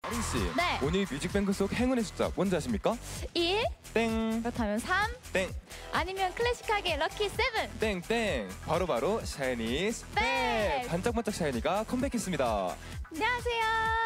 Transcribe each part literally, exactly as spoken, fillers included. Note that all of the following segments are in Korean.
아린 씨, 네. 오늘 뮤직뱅크 속 행운의 숫자 뭔지 아십니까? 일. 땡. 그렇다면 삼. 땡. 아니면 클래식하게 럭키 세븐. 땡땡. 바로바로 샤이니 스펙. 네. 반짝반짝 샤이니가 컴백했습니다. 안녕하세요.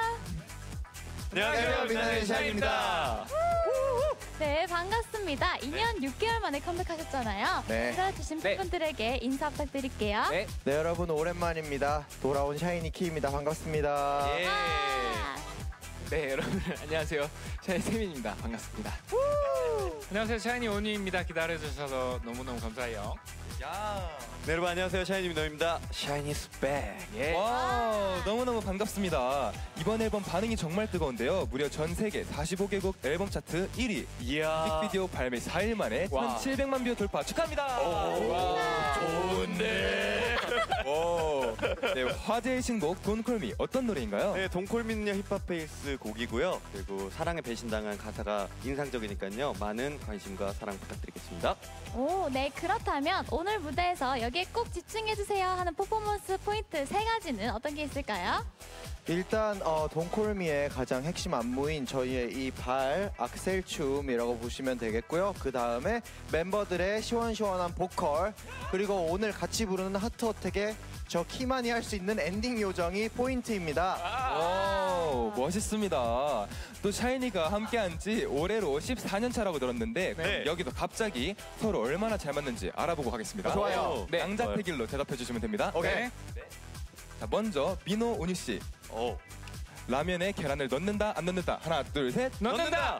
안녕하세요, 빛나는 샤이니입니다. 네, 반갑습니다. 이 년 육 개월 만에 컴백하셨잖아요. 네. 들어주신 네. 팬분들에게 인사 부탁드릴게요. 네. 네, 여러분 오랜만입니다. 돌아온 샤이니 키입니다. 반갑습니다. 예. 와. 네, 여러분 안녕하세요. 샤이니 세민입니다. 반갑습니다. 안녕하세요, 샤이니 온유입니다. 기다려주셔서 너무너무 감사해요. 야. 네, 여러분 안녕하세요, 샤이니 민호입니다. 샤이니 스펙. 예. 와, 너무너무 반갑습니다. 이번 앨범 반응이 정말 뜨거운데요. 무려 전 세계 사십오 개국 앨범 차트 일 위. 이야. 뮤직비디오 발매 사 일 만에 와. 천칠백만 뷰 돌파 축하합니다. 와, 좋은데. 오. 네, 화제의 신곡 돈콜미 어떤 노래인가요? 네, 동콜민요 힙합 베이스 곡이고요. 그리고 사랑에 배신당한 가사가 인상적이니까요. 많은 관심과 사랑 부탁드리겠습니다. 오, 네, 그렇다면 오늘 무대에서 여기에 꼭 집중해주세요 하는 퍼포먼스 포인트 세 가지는 어떤 게 있을까요? 일단 어, 돈콜미의 가장 핵심 안무인 저희의 이 발 악셀 춤이라고 보시면 되겠고요. 그 다음에 멤버들의 시원시원한 보컬, 그리고 오늘 같이 부르는 하트어택의 저 키만이 할 수 있는 엔딩 요정이 포인트입니다. 오, 멋있습니다. 또 샤이니가 함께한 지 올해로 십사 년 차라고 들었는데 네. 여기도 갑자기 서로 얼마나 잘 맞는지 알아보고 가겠습니다. 어, 좋아요. 네, 양자택일로 대답해 주시면 됩니다. 오케이. 자, 먼저 민호 온유 씨. 어. 라면에 계란을 넣는다 안 넣는다 하나 둘 셋. 넣는다.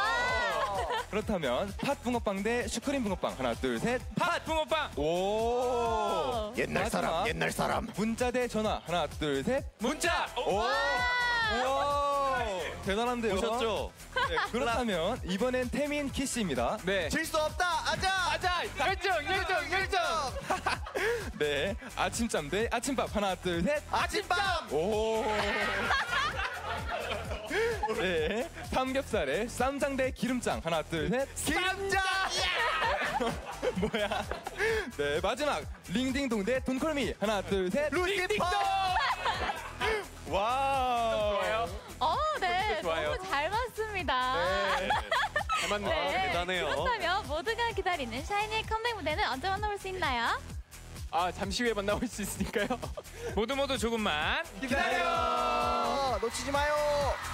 그렇다면 팥 붕어빵 대 슈크림 붕어빵 하나 둘 셋. 팥 붕어빵. 오. 옛날 사람, 마지막 옛날 사람. 문자 대 전화 하나 둘 셋. 문자. 오. 우와. 대단한데요. 보셨죠? 네, 그렇다면 이번엔 태민 키씨입니다. 네. 질 수 없다. 아자. 아자. 열정, 열정, 열정. 네, 아침잠 대 아침밥 하나 둘 셋. 아침밤. 오. 네, 삼겹살에 쌈장 대 기름장 하나 둘 셋. 기름장. 뭐야? 네, 마지막 링딩동 대 돈콜미 하나 둘 셋. 루시퍼. 와우. 좋아요. 어, 네, 좋아요. 너무 잘 맞습니다. 네. 잘 맞네. 네, 대단해요. 그렇다면 모두가 기다리는 샤이니의 컴백 무대는 언제 만나볼 수 있나요? 아, 잠시 후에 만나볼 수 있으니까요. 모두 모두 조금만 기다려. 놓치지 마요.